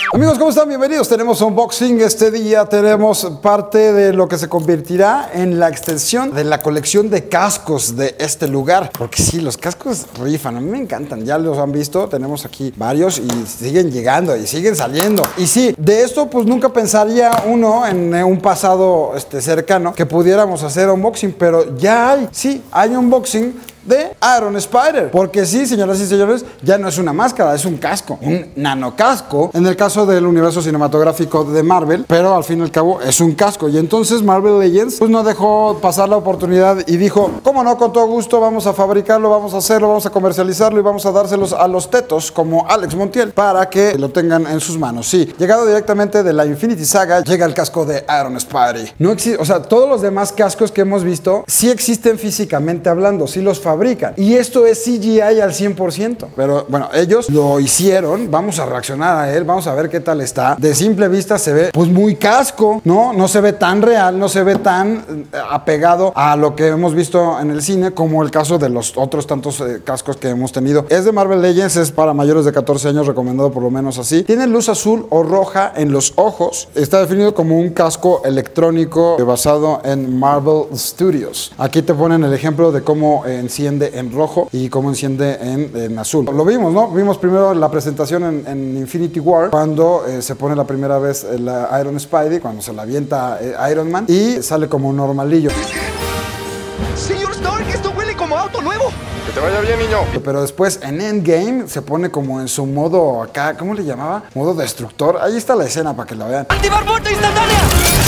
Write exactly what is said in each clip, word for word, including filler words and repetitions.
Amigos, ¿cómo están? Bienvenidos. Tenemos unboxing. Este día tenemos parte de lo que se convertirá en la extensión de la colección de cascos de este lugar. Porque sí, los cascos rifan. A mí me encantan. Ya los han visto. Tenemos aquí varios y siguen llegando y siguen saliendo. Y sí, de esto pues nunca pensaría uno en un pasado este, cercano que pudiéramos hacer unboxing. Pero ya hay, sí, hay unboxing de Iron Spider, porque sí, señoras y señores, ya no es una máscara, es un casco, un nanocasco, en el caso del universo cinematográfico de Marvel, pero al fin y al cabo es un casco. Y entonces Marvel Legends pues no dejó pasar la oportunidad y dijo, cómo no, con todo gusto vamos a fabricarlo, vamos a hacerlo, vamos a comercializarlo y vamos a dárselos a los tetos como Alex Montiel para que lo tengan en sus manos. Sí, llegado directamente de la Infinity Saga, llega el casco de Iron Spider. No existe, o sea, todos los demás cascos que hemos visto sí existen físicamente hablando, sí los fabrican. Y esto es C G I al cien por ciento. Pero bueno, ellos lo hicieron. Vamos a reaccionar a él. Vamos a ver qué tal está. De simple vista se ve pues muy casco, ¿no? No se ve tan real, no se ve tan apegado a lo que hemos visto en el cine como el caso de los otros tantos eh, cascos que hemos tenido. Es de Marvel Legends, es para mayores de catorce años, recomendado por lo menos así. Tiene luz azul o roja en los ojos. Está definido como un casco electrónico basado en Marvel Studios. Aquí te ponen el ejemplo de cómo eh, enciende en rojo y cómo enciende en, en azul. Lo vimos, ¿no? Vimos primero la presentación en, en Infinity War, cuando eh, se pone la primera vez la Iron Spidey, cuando se la avienta eh, Iron Man y sale como un normalillo. Señor Stark, esto huele como auto nuevo. Que te vaya bien, niño. Pero después en Endgame se pone como en su modo acá, ¿cómo le llamaba? Modo destructor. Ahí está la escena para que la vean. ¡Activar muerte instantánea!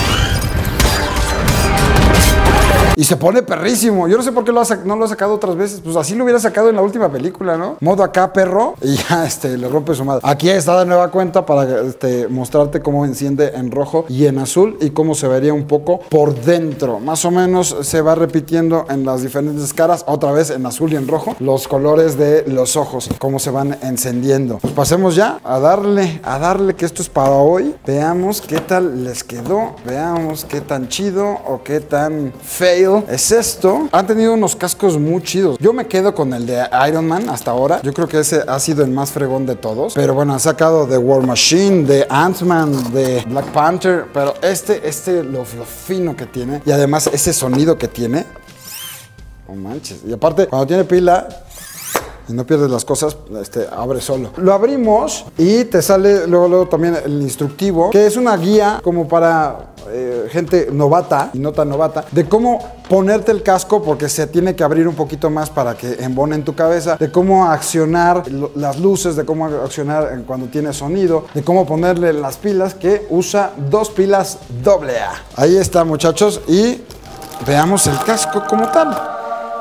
Y se pone perrísimo. Yo no sé por qué lo ha no lo ha sacado otras veces. Pues así lo hubiera sacado en la última película, ¿no? Modo acá, perro. Y ya este, le rompe su madre. Aquí está de nueva cuenta para este, mostrarte cómo enciende en rojo y en azul. Y cómo se vería un poco por dentro. Más o menos se va repitiendo en las diferentes caras. Otra vez en azul y en rojo. Los colores de los ojos. Cómo se van encendiendo. Pues pasemos ya a darle, a darle que esto es para hoy. Veamos qué tal les quedó. Veamos qué tan chido o qué tan fail es esto. Han tenido unos cascos muy chidos. Yo me quedo con el de Iron Man hasta ahora. Yo creo que ese ha sido el más fregón de todos. Pero bueno, han sacado de War Machine, de Ant-Man, de Black Panther. Pero este, este, lo, lo fino que tiene. Y además ese sonido que tiene. No manches. Y aparte, cuando tiene pila y no pierdes las cosas, este, abre solo. Lo abrimos y te sale luego, luego también el instructivo, que es una guía como para eh, gente novata y no tan novata, de cómo ponerte el casco, porque se tiene que abrir un poquito más para que embone en tu cabeza, de cómo accionar las luces, de cómo accionar cuando tiene sonido, de cómo ponerle las pilas, que usa dos pilas doble A. Ahí está, muchachos, y veamos el casco como tal.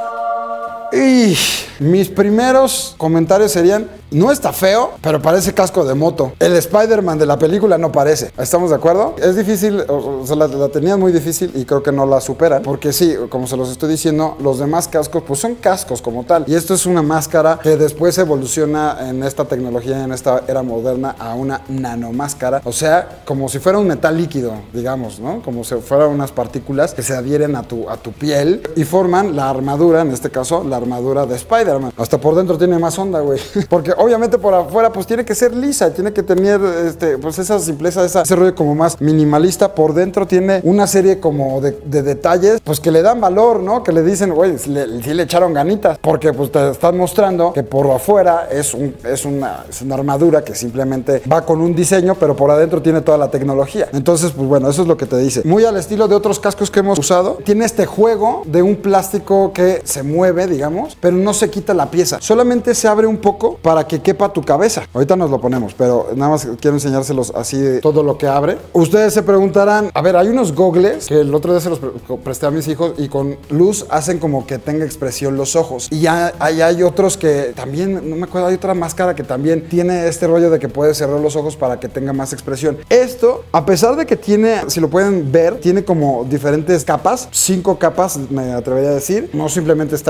Y mis primeros comentarios serían, no está feo, pero parece casco de moto. El Spider-Man de la película no parece. ¿Estamos de acuerdo? Es difícil, o sea, la, la tenían muy difícil y creo que no la superan. Porque sí, como se los estoy diciendo, los demás cascos pues son cascos como tal. Y esto es una máscara que después evoluciona en esta tecnología, en esta era moderna, a una nanomáscara. O sea, como si fuera un metal líquido, digamos, ¿no? Como si fueran unas partículas que se adhieren a tu, a tu piel y forman la armadura, en este caso, la armadura de Spider-Man. Hasta por dentro tiene más onda, güey. Porque obviamente por afuera pues tiene que ser lisa, tiene que tener este, pues esa simpleza, esa, ese rollo como más minimalista. Por dentro tiene una serie como de, de detalles pues que le dan valor, ¿no? Que le dicen, güey, si le, si le echaron ganitas, porque pues te están mostrando que por afuera es, un, es, una, es una armadura que simplemente va con un diseño, pero por adentro tiene toda la tecnología. Entonces pues bueno, eso es lo que te dice. Muy al estilo de otros cascos que hemos usado. Tiene este juego de un plástico que se mueve, digamos, pero no se quita la pieza, solamente se abre un poco para que quepa tu cabeza. Ahorita nos lo ponemos, pero nada más quiero enseñárselos así de todo lo que abre. Ustedes se preguntarán, a ver, hay unos gogles que el otro día se los pre presté a mis hijos y con luz hacen como que tenga expresión los ojos. Y ya hay, hay otros que también, no me acuerdo, hay otra máscara que también tiene este rollo de que puedes cerrar los ojos para que tenga más expresión. Esto, a pesar de que tiene, si lo pueden ver, tiene como diferentes capas, cinco capas me atrevería a decir. No simplemente está el ojo como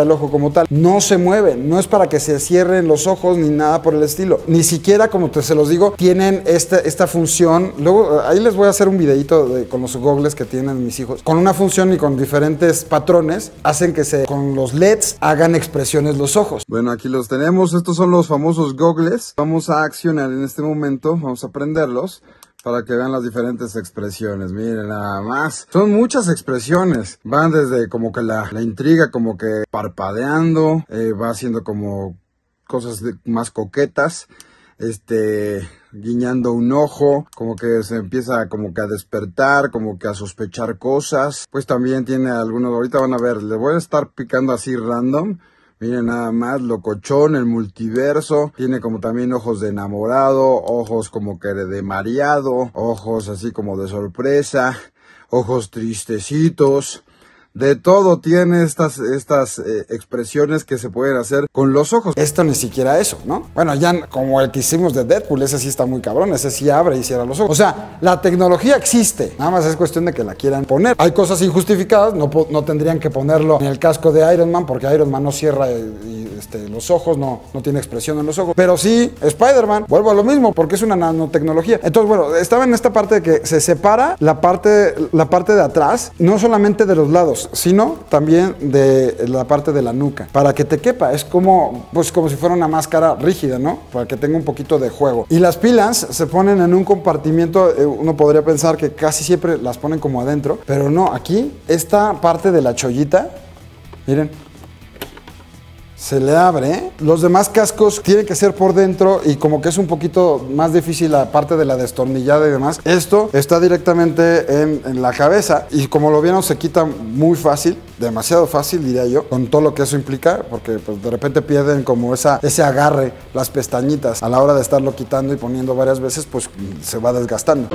como tal. No se mueve, no es para que se cierren los ojos ni nada por el estilo. Ni siquiera, como te se los digo, tienen esta, esta función. Luego, ahí les voy a hacer un videito de, con los goggles que tienen mis hijos. Con una función y con diferentes patrones, hacen que se, con los L E Ds hagan expresiones los ojos. Bueno, aquí los tenemos. Estos son los famosos goggles. Vamos a accionar en este momento. Vamos a prenderlos para que vean las diferentes expresiones. Miren nada más. Son muchas expresiones. Van desde como que la, la intriga, como que parpadeando. Eh, va haciendo como cosas de, más coquetas. Este, guiñando un ojo, como que se empieza como que a despertar, como que a sospechar cosas. Pues también tiene algunos, ahorita van a ver, le voy a estar picando así random. Miren nada más, locochón, el multiverso. Tiene como también ojos de enamorado, ojos como que de mareado, ojos así como de sorpresa, ojos tristecitos. De todo tiene estas, estas eh, expresiones que se pueden hacer con los ojos. Esto ni siquiera eso, ¿no? Bueno, ya como el que hicimos de Deadpool, ese sí está muy cabrón, ese sí abre y cierra los ojos. O sea, la tecnología existe, nada más es cuestión de que la quieran poner. Hay cosas injustificadas, no, no tendrían que ponerlo en el casco de Iron Man, porque Iron Man no cierra y, y, este, los ojos, no, no tiene expresión en los ojos. Pero sí, Spider-Man, vuelvo a lo mismo, porque es una nanotecnología. Entonces, bueno, estaba en esta parte de que se separa la parte, la parte de atrás, no solamente de los lados, sino también de la parte de la nuca, para que te quepa. Es como, pues, como si fuera una máscara rígida, ¿no? Para que tenga un poquito de juego. Y las pilas se ponen en un compartimiento, eh, uno podría pensar que casi siempre las ponen como adentro, pero no, aquí, esta parte de la chollita, miren, se le abre. Los demás cascos tienen que ser por dentro y como que es un poquito más difícil la parte de la destornillada y demás. Esto está directamente en, en la cabeza y como lo vieron se quita muy fácil, demasiado fácil diría yo, con todo lo que eso implica, porque pues, de repente pierden como esa, ese agarre, las pestañitas. A la hora de estarlo quitando y poniendo varias veces, pues se va desgastando.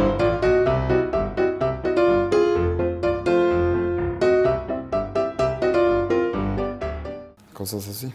Cosas así.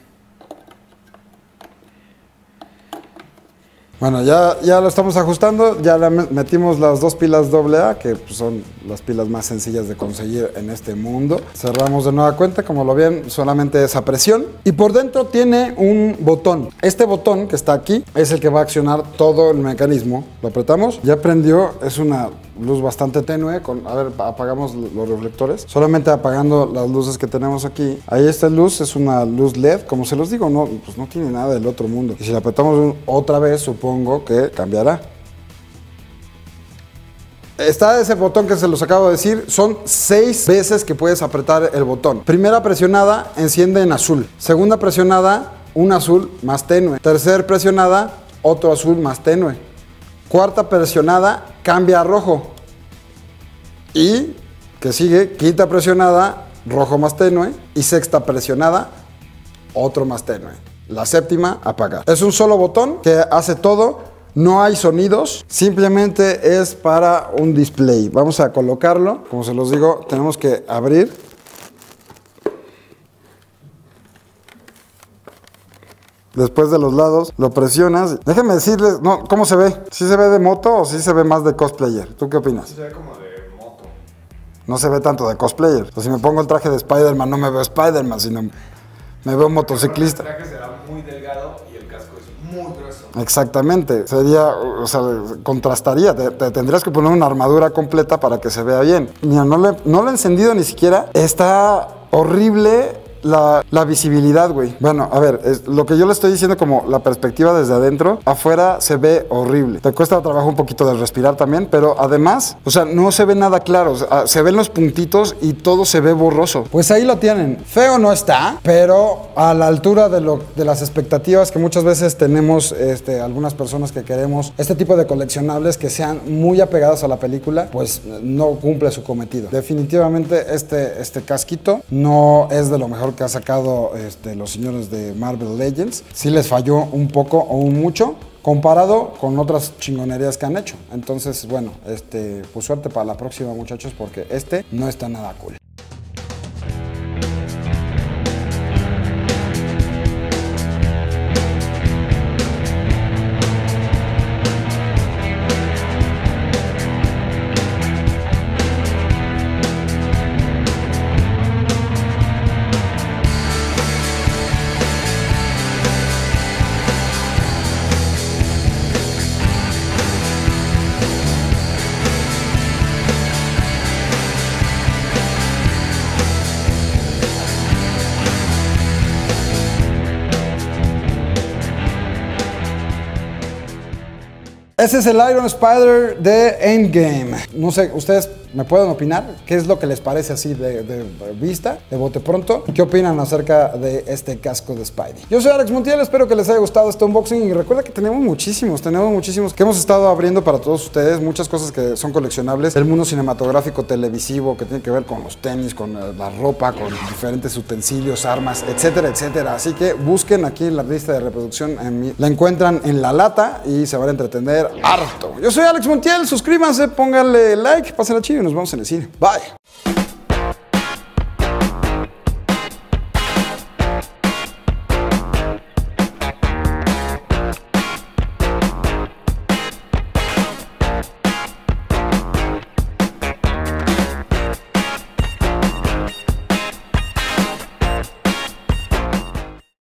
Bueno, ya, ya lo estamos ajustando, ya le metimos las dos pilas doble A, que pues, son las pilas más sencillas de conseguir en este mundo. Cerramos de nueva cuenta, como lo ven, solamente esa presión. Y por dentro tiene un botón. Este botón que está aquí es el que va a accionar todo el mecanismo. Lo apretamos, ya prendió, es una luz bastante tenue. Con, a ver, apagamos los reflectores. Solamente apagando las luces que tenemos aquí. Ahí esta luz es una luz L E D, como se los digo, no, pues no tiene nada del otro mundo. Y si la apretamos otra vez, supongo Supongo que cambiará. Está ese botón que se los acabo de decir. Son seis veces que puedes apretar el botón. Primera presionada, enciende en azul. Segunda presionada, un azul más tenue. Tercera presionada, otro azul más tenue. Cuarta presionada, cambia a rojo. Y, que sigue, quinta presionada, rojo más tenue. Y sexta presionada, otro más tenue. La séptima, apagar. Es un solo botón que hace todo, no hay sonidos, simplemente es para un display. Vamos a colocarlo, como se los digo, tenemos que abrir. Después de los lados, lo presionas. Déjenme decirles, no, ¿cómo se ve? ¿Sí se ve de moto o sí se ve más de cosplayer? ¿Tú qué opinas? Se ve como de moto. No se ve tanto de cosplayer. O sea, si me pongo el traje de Spider-Man, no me veo Spider-Man, sino me veo motociclista. El traje será muy delgado y el casco es muy grueso. Exactamente, sería, o sea, contrastaría, te, te tendrías que poner una armadura completa para que se vea bien. Mira, no le, no lo he encendido ni siquiera, está horrible la, la visibilidad, güey. Bueno, a ver, es, lo que yo le estoy diciendo como la perspectiva desde adentro, afuera se ve horrible. Te cuesta trabajo un poquito de respirar también, pero además, o sea, no se ve nada claro, o sea, se ven los puntitos y todo se ve borroso. Pues ahí lo tienen. Feo no está, pero a la altura de, lo, de las expectativas que muchas veces tenemos este, algunas personas que queremos este tipo de coleccionables que sean muy apegados a la película, pues no cumple su cometido. Definitivamente este, este casquito no es de lo mejor que ha sacado este, los señores de Marvel Legends. Sí les falló un poco o un mucho comparado con otras chingonerías que han hecho. Entonces, bueno, este, pues suerte para la próxima, muchachos, porque este no está nada cool. Ese es el Iron Spider de Endgame. No sé, ustedes me pueden opinar qué es lo que les parece así de, de vista, de bote pronto. ¿Qué opinan acerca de este casco de Spidey? Yo soy Alex Montiel, espero que les haya gustado este unboxing y recuerda que tenemos muchísimos, tenemos muchísimos que hemos estado abriendo para todos ustedes, muchas cosas que son coleccionables del mundo cinematográfico, televisivo, que tiene que ver con los tenis, con la ropa, con diferentes utensilios, armas, etcétera, etcétera. Así que busquen aquí en la lista de reproducción, en mi, la encuentran en la lata y se van a entretener harto. Yo soy Alex Montiel, suscríbanse, pónganle like, pásenla chido y nos vemos en el cine. Bye.